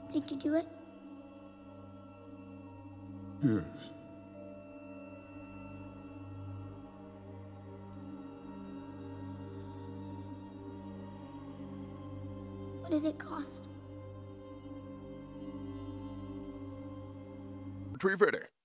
Did you do it? Yes. What did it cost? Retrieve ready.